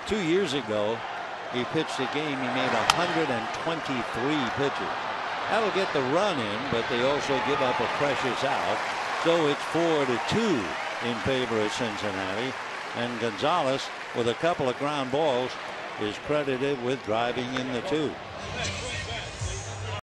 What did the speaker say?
2 years ago, he pitched a game. He made 123 pitches. That'll get the run in, but they also give up a precious out. So it's 4-2 in favor of Cincinnati. And Gonzalez, with a couple of ground balls, is credited with driving in the 2.